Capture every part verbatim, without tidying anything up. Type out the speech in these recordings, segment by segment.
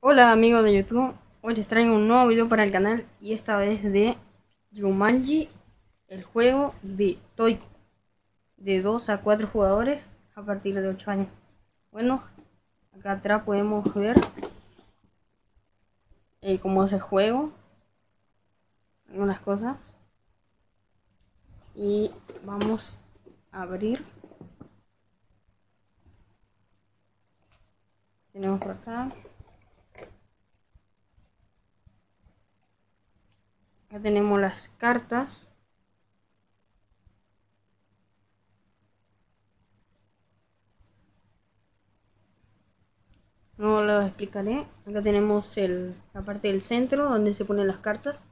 Hola amigos de YouTube, hoy les traigo un nuevo video para el canal y esta vez de Jumanji, el juego de Toy, de dos a cuatro jugadores a partir de ocho años. Bueno, acá atrás podemos ver eh, cómo es el juego, algunas cosas, y vamos a abrir. Tenemos por acá. Acá tenemos las cartas. No lo explicaré. Acá tenemos el, la parte del centro donde se ponen las cartas.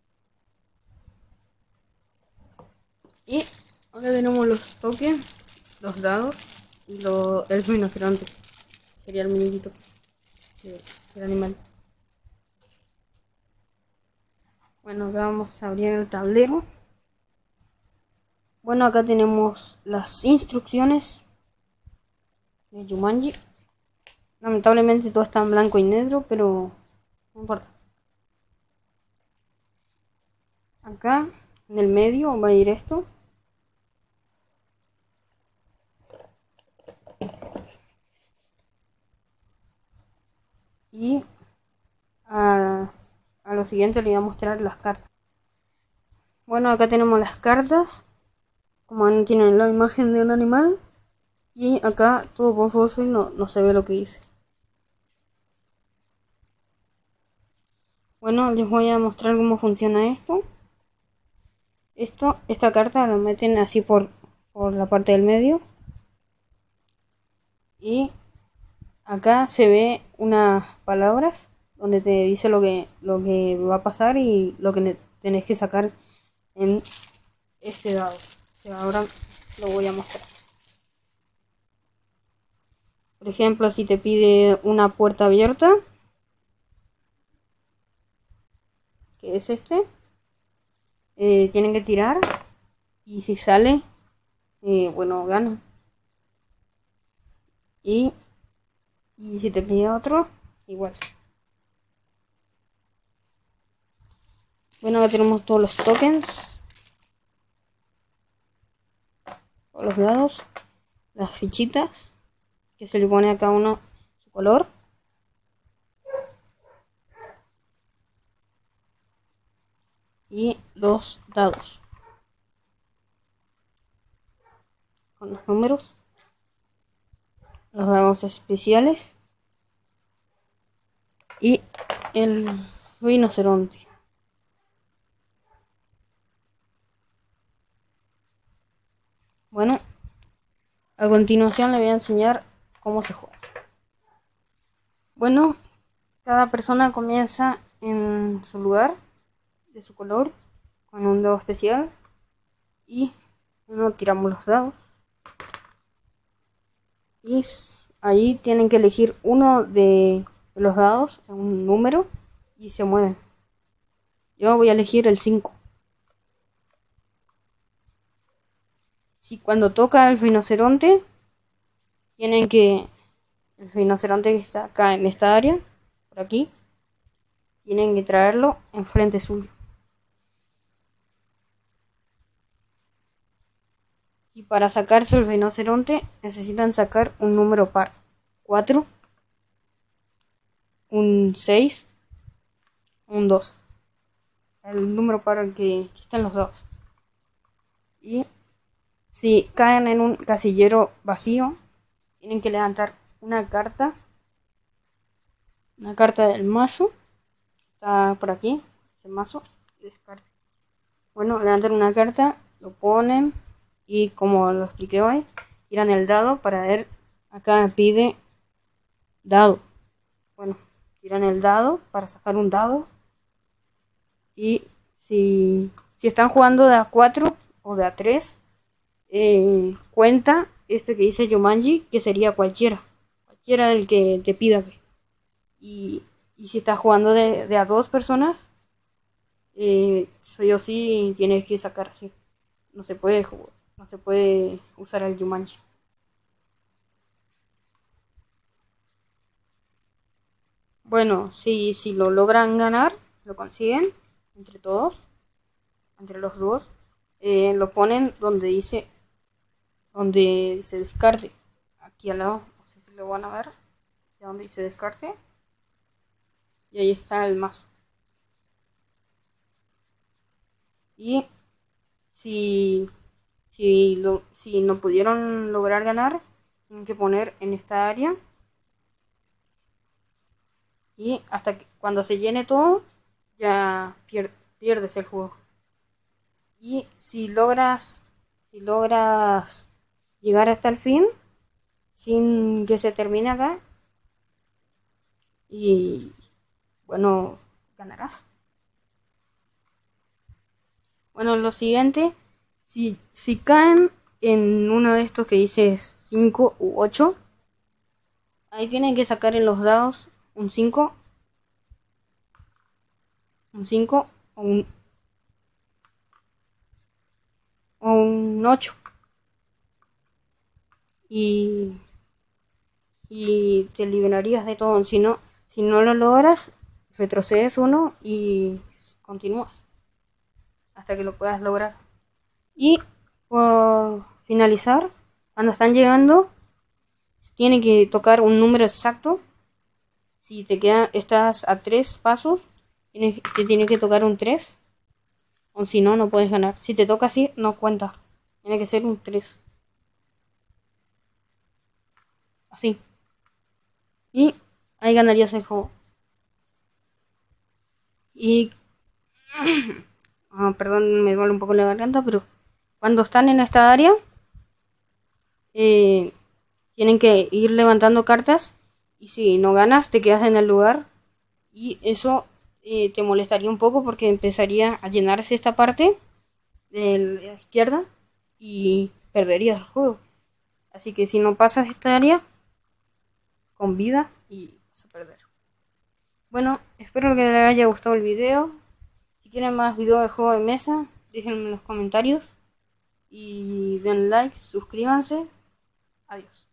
Y acá tenemos los tokens, los dados y lo, el rinoceronte. Sería el muñequito del animal. Bueno, acá vamos a abrir el tablero. Bueno, acá tenemos las instrucciones de Jumanji. Lamentablemente todo está en blanco y negro, pero no importa. Acá en el medio va a ir esto. Y a, a lo siguiente le voy a mostrar las cartas. Bueno, acá tenemos las cartas. Como tienen la imagen de un animal. Y acá todo borroso y no, no se ve lo que dice. Bueno, les voy a mostrar cómo funciona esto. Esto, esta carta la meten así por, por la parte del medio. Y acá se ve unas palabras donde te dice lo que, lo que va a pasar y lo que tenés que sacar en este dado. Que ahora lo voy a mostrar. Por ejemplo, si te pide una puerta abierta, que es este, eh, tienen que tirar y si sale, eh, bueno, gana. Y, y si te pide otro, igual. Bueno, acá tenemos todos los tokens, todos los dados, las fichitas, que se le pone a cada uno su color. Y los dados con los números, los dados especiales y el rinoceronte. Bueno, a continuación le voy a enseñar cómo se juega. Bueno, cada persona comienza en su lugar de su color con un dado especial y uno tiramos los dados y ahí tienen que elegir uno de los dados, un número, y se mueven. Yo voy a elegir el cinco. Si cuando toca el rinoceronte, tienen que el rinoceronte que está acá en esta área, por aquí, tienen que traerlo enfrente suyo. Y para sacarse el rinoceronte necesitan sacar un número par. cuatro, un seis, un dos. El número par que, que están los dos. Y si caen en un casillero vacío, tienen que levantar una carta. Una carta del mazo. Está por aquí, ese mazo. Y descarte. Bueno, levantan una carta, lo ponen. Y como lo expliqué hoy, tiran el dado para ver. Acá me pide dado. Bueno, tiran el dado para sacar un dado. Y si, si están jugando de a cuatro o de a tres, eh, cuenta este que dice Jumanji, que sería cualquiera. Cualquiera del que te pida. Y, y si estás jugando de, de a dos personas, eh, sí o sí tienes que sacar así. No se puede jugar. No se puede usar el Jumanji. bueno, si, si lo logran ganar, lo consiguen entre todos, entre los dos, eh, lo ponen donde dice, donde dice descarte, aquí al lado, no sé si lo van a ver, donde dice descarte, y ahí está el mazo. Y si, si, lo, si no pudieron lograr ganar, tienen que poner en esta área. Y hasta que cuando se llene todo, ya pier, pierdes el juego. Y si logras, si logras llegar hasta el fin, sin que se termine acá, y bueno, ganarás. Bueno, lo siguiente, si, si caen en uno de estos que dice cinco u ocho, ahí tienen que sacar en los dados un cinco, un cinco o un, o un ocho. Y, y te liberarías de todo. Si no, si no lo logras, retrocedes uno y continúas hasta que lo puedas lograr. Y por finalizar, cuando están llegando, tienen que tocar un número exacto. Si te queda, estás a tres pasos, tienes, te tiene que tocar un tres. O si no, no puedes ganar. Si te toca así, no cuenta. Tiene que ser un tres. Así. Y ahí ganarías el juego. Y... oh, perdón, me duele un poco la garganta, pero cuando están en esta área, eh, tienen que ir levantando cartas. Y si no ganas, te quedas en el lugar. Y eso eh, te molestaría un poco porque empezaría a llenarse esta parte de la izquierda y perderías el juego. Así que si no pasas esta área, con vida y vas a perder. Bueno, espero que les haya gustado el video. Si quieren más videos de juego de mesa, déjenme en los comentarios. Y den like, suscríbanse. Adiós.